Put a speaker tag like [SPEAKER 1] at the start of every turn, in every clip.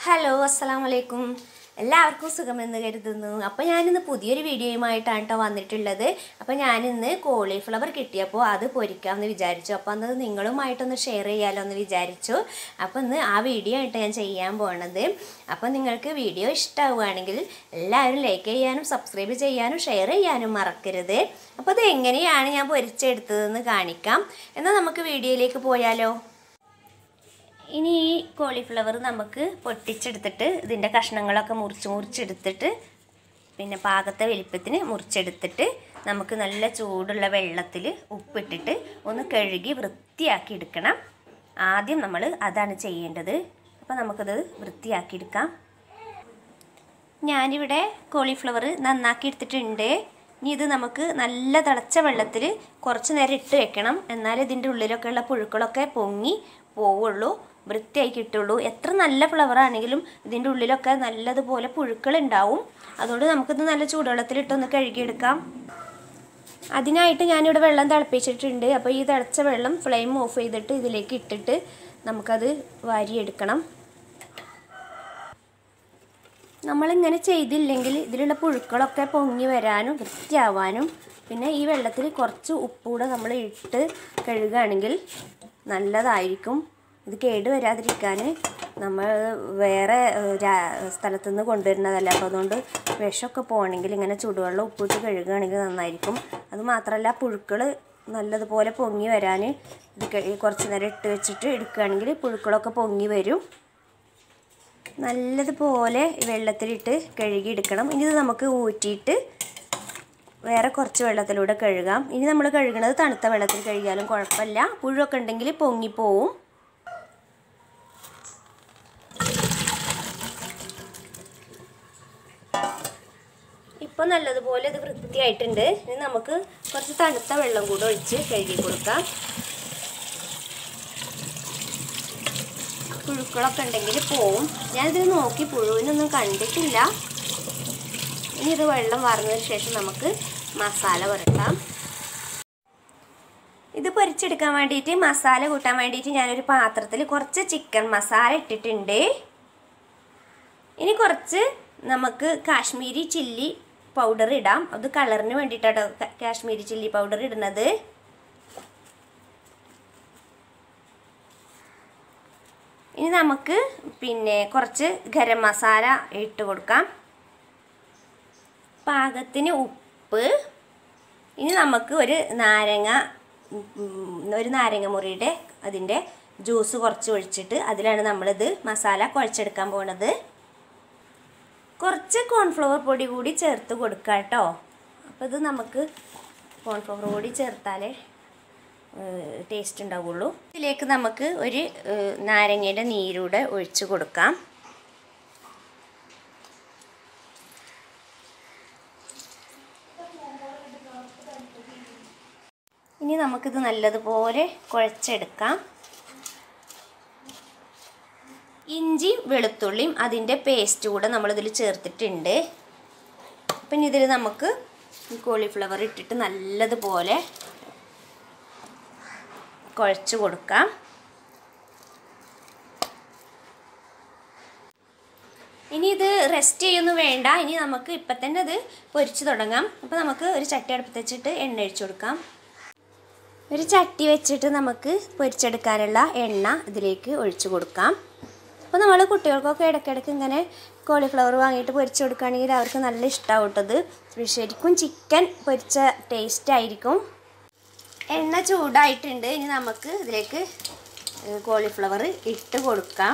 [SPEAKER 1] Hello അസ്സലാമു അലൈക്കും. എല്ലാവർക്കും സുഖമെന്ന് കരുതുന്നു. അപ്പോൾ ഞാനിന്ന് പുതിയൊരു വീഡിയോയുമായിട്ടാണ് കേട്ടോ വന്നിട്ടുള്ളത്. അപ്പോൾ ഞാനിന്ന് കോളിഫ്ലവർ കിട്ടിയപ്പോൾ അത് പൊരിക്കാമെന്ന് വിചാരിച്ചു. അപ്പോൾ അന്നത് നിങ്ങളുമായിട്ടൊന്ന് ഷെയർ ചെയ്യാമല്ലോ എന്ന് വിചാരിച്ചു. അപ്പോൾ ഇന്ന് ആ വീഡിയോ ആയിട്ട് ഞാൻ ചെയ്യാൻ പോണത്. അപ്പോൾ നിങ്ങൾക്ക് വീഡിയോ ഇഷ്ടമാവുകയാണെങ്കിൽ എല്ലാവരും ലൈക്ക് ചെയ്യാനും സബ്സ്ക്രൈബ് ചെയ്യാനും ഷെയർ ചെയ്യാനും മറക്കരുത്. അപ്പോൾ അത് എങ്ങനെയാണ് ഞാൻ പൊരിച്ചെടുത്തതെന്ന് കാണിക്കാം. എന്നാൽ നമുക്ക് വീഡിയോയിലേക്ക് പോയാലോ. ഇനി ഈ കോളിഫ്ലവർ നമുക്ക് പൊട്ടിച്ചെടുത്തിട്ട് ഇതിൻ്റെ കഷ്ണങ്ങളൊക്കെ മുറിച്ചെടുത്തിട്ട് പിന്നെ പാകത്തെ വലിപ്പത്തിന് മുറിച്ചെടുത്തിട്ട് നമുക്ക് നല്ല ചൂടുള്ള വെള്ളത്തിൽ ഉപ്പിട്ടിട്ട് ഒന്ന് കഴുകി വൃത്തിയാക്കി എടുക്കണം. ആദ്യം നമ്മൾ അതാണ് ചെയ്യേണ്ടത്. അപ്പോൾ നമുക്കത് വൃത്തിയാക്കി എടുക്കാം. ഞാനിവിടെ കോളിഫ്ലവർ നന്നാക്കി എടുത്തിട്ടുണ്ട്. ഇനി ഇത് നമുക്ക് നല്ല തിളച്ച വെള്ളത്തിൽ കുറച്ച് നേരം ഇട്ട് വെക്കണം. എന്നാലേ ഇതിൻ്റെ ഉള്ളിലൊക്കെ ഉള്ള പുഴുക്കളൊക്കെ പൊങ്ങി പോവുള്ളൂ, വൃത്തിയായി കിട്ടുള്ളൂ. എത്ര നല്ല ഫ്ലവർ ആണെങ്കിലും ഇതിൻ്റെ ഉള്ളിലൊക്കെ നല്ലതുപോലെ പുഴുക്കളുണ്ടാവും. അതുകൊണ്ട് നമുക്കിത് നല്ല ചൂടുവെള്ളത്തിലിട്ടൊന്ന് കഴുകിയെടുക്കാം. അതിനായിട്ട് ഞാനിവിടെ വെള്ളം തിളപ്പിച്ചിട്ടുണ്ട്. അപ്പോൾ ഈ തിളച്ച വെള്ളം ഫ്ലെയിം ഓഫ് ചെയ്തിട്ട് ഇതിലേക്ക് ഇട്ടിട്ട് നമുക്കത് വാരിയെടുക്കണം. നമ്മളിങ്ങനെ ചെയ്തില്ലെങ്കിൽ ഇതിലുള്ള പുഴുക്കളൊക്കെ പൊങ്ങി വരാനും വൃത്തിയാവാനും പിന്നെ ഈ വെള്ളത്തിൽ കുറച്ച് ഉപ്പൂടെ നമ്മൾ ഇട്ട് കഴുകുകയാണെങ്കിൽ നല്ലതായിരിക്കും. ഇത് കേട് വരാതിരിക്കാൻ നമ്മൾ വേറെ സ്ഥലത്തുനിന്ന് കൊണ്ടുവരുന്നതല്ല. അപ്പോൾ അതുകൊണ്ട് വിഷമൊക്കെ പോകണമെങ്കിൽ ഇങ്ങനെ ചൂടുവെള്ളം ഉപ്പിട്ട് കഴുകുകയാണെങ്കിൽ നന്നായിരിക്കും. അതുമാത്രമല്ല പുഴുക്കൾ നല്ലതുപോലെ പൊങ്ങി വരാൻ ഇത് കുറച്ച് നേരം ഇട്ട് വെച്ചിട്ട് എടുക്കുകയാണെങ്കിൽ പുഴുക്കളൊക്കെ പൊങ്ങി വരും. നല്ലതുപോലെ വെള്ളത്തിലിട്ട് കഴുകിയെടുക്കണം. ഇനി ഇത് നമുക്ക് ഊറ്റിയിട്ട് വേറെ കുറച്ച് വെള്ളത്തിലൂടെ കഴുകാം. ഇനി നമ്മൾ കഴുകുന്നത് തണുത്ത വെള്ളത്തിൽ കഴുകിയാലും കുഴപ്പമില്ല. പുഴുവൊക്കെ ഉണ്ടെങ്കിൽ പൊങ്ങിപ്പോവും. ഇപ്പോൾ നല്ലതുപോലെ ഇത് വൃത്തിയായിട്ടുണ്ട്. ഇനി നമുക്ക് കുറച്ച് തണുത്ത വെള്ളം കൂടെ ഒഴിച്ച് കഴുകി കൊടുക്കാം. പുഴുക്കളൊക്കെ ഉണ്ടെങ്കിൽ പോവും. ഞാനിത് നോക്കി പുഴുവിനൊന്നും കണ്ടിട്ടില്ല. ഇനി ഇത് വെള്ളം വാർന്നതിന് ശേഷം നമുക്ക് മസാല പുരട്ടാം. ഇത് പൊരിച്ചെടുക്കാൻ വേണ്ടിയിട്ട് മസാല കൂട്ടാൻ വേണ്ടിയിട്ട് ഞാനൊരു പാത്രത്തിൽ കുറച്ച് ചിക്കൻ മസാല ഇട്ടിട്ടുണ്ട്. ഇനി കുറച്ച് നമുക്ക് കാശ്മീരി ചില്ലി പൗഡർ ഇടാം. അത് കളറിന് വേണ്ടിയിട്ടാണ് കാശ്മീരി ചില്ലി പൗഡർ ഇടുന്നത്. ഇനി നമുക്ക് പിന്നെ കുറച്ച് ഗരം മസാല ഇട്ട് കൊടുക്കാം. പാകത്തിന് ഉപ്പ്. ഇനി നമുക്ക് ഒരു നാരങ്ങ മുറിയുടെ അതിൻ്റെ ജ്യൂസ് കുറച്ച് ഒഴിച്ചിട്ട് അതിലാണ് നമ്മളിത് മസാല കുഴച്ചെടുക്കാൻ പോകുന്നത്. കുറച്ച് കോൺഫ്ലവർ പൊടി കൂടി ചേർത്ത് കൊടുക്കാം കേട്ടോ. അപ്പോൾ ഇത് നമുക്ക് കോൺഫ്ലവർ പൊടി ചേർത്താലേ ടേസ്റ്റ് ഉണ്ടാവുള്ളൂ. ഇതിലേക്ക് നമുക്ക് ഒരു നാരങ്ങയുടെ നീരൂടെ ഒഴിച്ച് കൊടുക്കാം. ഇനി നമുക്കിത് നല്ലതുപോലെ കുഴച്ചെടുക്കാം. ഇഞ്ചി വെളുത്തുള്ളിയും അതിൻ്റെ പേസ്റ്റ് കൂടെ നമ്മളിതിൽ ചേർത്തിട്ടുണ്ട്. പിന്നെ ഇതിൽ നമുക്ക് കോളിഫ്ലവർ ഇട്ടിട്ട് നല്ലതുപോലെ കുഴച്ച് കൊടുക്കാം. ഇനി ഇത് റെസ്റ്റ് ചെയ്യൊന്നും വേണ്ട. ഇനി നമുക്ക് ഇപ്പം തന്നെ ഇത് പൊരിച്ച് തുടങ്ങാം. അപ്പോൾ നമുക്ക് ഒരു ചട്ടി അടുപ്പത്ത് വെച്ചിട്ട് എണ്ണ ഒഴിച്ചു കൊടുക്കാം. ഒരു ചട്ടി വെച്ചിട്ട് നമുക്ക് പൊരിച്ചെടുക്കാനുള്ള എണ്ണ ഇതിലേക്ക് ഒഴിച്ചു കൊടുക്കാം. അപ്പോൾ നമ്മൾ കുട്ടികൾക്കൊക്കെ ഇടയ്ക്കിടയ്ക്ക് ഇങ്ങനെ കോളിഫ്ലവർ വാങ്ങിയിട്ട് പൊരിച്ച് കൊടുക്കുകയാണെങ്കിൽ അവർക്ക് നല്ല ഇഷ്ടമാവട്ടത്. ശരിക്കും ചിക്കൻ പൊരിച്ച ടേസ്റ്റ് ആയിരിക്കും. എണ്ണ ചൂടായിട്ടുണ്ട്. ഇനി നമുക്ക് ഇതിലേക്ക് കോളിഫ്ലവർ ഇട്ട് കൊടുക്കാം.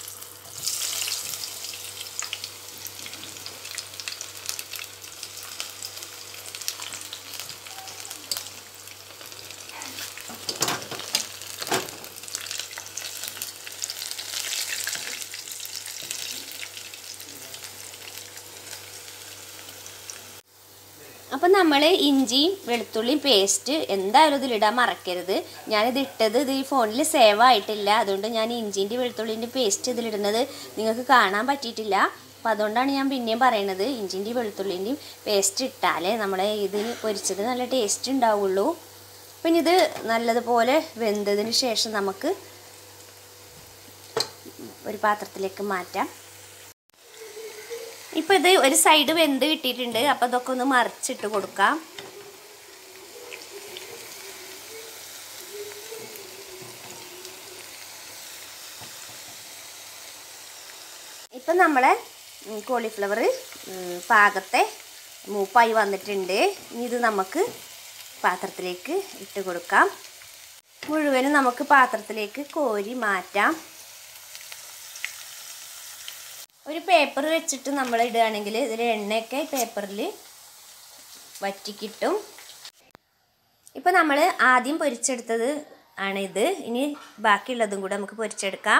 [SPEAKER 1] അപ്പം നമ്മൾ ഇഞ്ചിയും വെളുത്തുള്ളിയും പേസ്റ്റ് എന്തായാലും ഇതിലിടാൻ മറക്കരുത്. ഞാനിത് ഇട്ടത് ഇത് ഈ ഫോണിൽ സേവ് ആയിട്ടില്ല. അതുകൊണ്ട് ഞാൻ ഇഞ്ചിൻ്റെ വെളുത്തുള്ളിൻ്റെ പേസ്റ്റ് ഇതിലിടുന്നത് നിങ്ങൾക്ക് കാണാൻ പറ്റിയിട്ടില്ല. അപ്പോൾ അതുകൊണ്ടാണ് ഞാൻ പിന്നെയും പറയണത്. ഇഞ്ചിൻ്റെയും വെളുത്തുള്ളിൻ്റെയും പേസ്റ്റ് ഇട്ടാലേ നമ്മളെ ഇത് പൊരിച്ചത് നല്ല ടേസ്റ്റ് ഉണ്ടാവുള്ളൂ. പിന്നെ ഇത് നല്ലതുപോലെ വെന്തതിന് ശേഷം നമുക്ക് ഒരു പാത്രത്തിലേക്ക് മാറ്റാം. ഇപ്പോൾ ഇത് ഒരു സൈഡ് വെന്ത് കിട്ടിയിട്ടുണ്ട്. അപ്പോൾ ഇതൊക്കെ ഒന്ന് മറിച്ചിട്ട് കൊടുക്കാം. ഇപ്പം നമ്മളെ കോളിഫ്ലവർ പാകത്തെ മൂപ്പായി വന്നിട്ടുണ്ട്. ഇനി ഇത് നമുക്ക് പാത്രത്തിലേക്ക് ഇട്ട് കൊടുക്കാം. മുഴുവനും നമുക്ക് പാത്രത്തിലേക്ക് കോരി മാറ്റാം. ഒരു പേപ്പർ വെച്ചിട്ട് നമ്മൾ ഇടുകയാണെങ്കിൽ ഇതിൽ എണ്ണയൊക്കെ പേപ്പറിൽ വറ്റിക്കിട്ടും. ഇപ്പോൾ നമ്മൾ ആദ്യം പൊരിച്ചെടുത്തത് ആണിത്. ഇനി ബാക്കിയുള്ളതും കൂടെ നമുക്ക് പൊരിച്ചെടുക്കാം.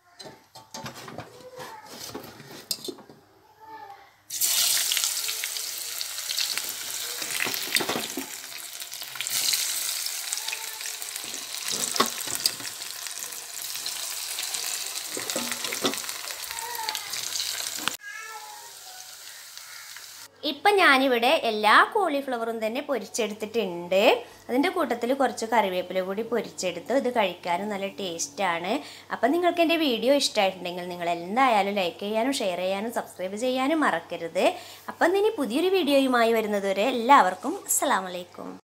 [SPEAKER 1] ഇപ്പം ഞാനിവിടെ എല്ലാ കോളിഫ്ലവറും തന്നെ പൊരിച്ചെടുത്തിട്ടുണ്ട്. അതിൻ്റെ കൂട്ടത്തിൽ കുറച്ച് കറിവേപ്പില കൂടി പൊരിച്ചെടുത്ത് ഇത് കഴിക്കാനും നല്ല ടേസ്റ്റാണ്. അപ്പം നിങ്ങൾക്ക് എൻ്റെ വീഡിയോ ഇഷ്ടമായിട്ടുണ്ടെങ്കിൽ നിങ്ങൾ എന്തായാലും ലൈക്ക് ചെയ്യാനും ഷെയർ ചെയ്യാനും സബ്സ്ക്രൈബ് ചെയ്യാനും മറക്കരുത്. അപ്പം ഇനി പുതിയൊരു വീഡിയോയുമായി വരുന്നതുവരെ എല്ലാവർക്കും അസ്സലാമു അലൈക്കും.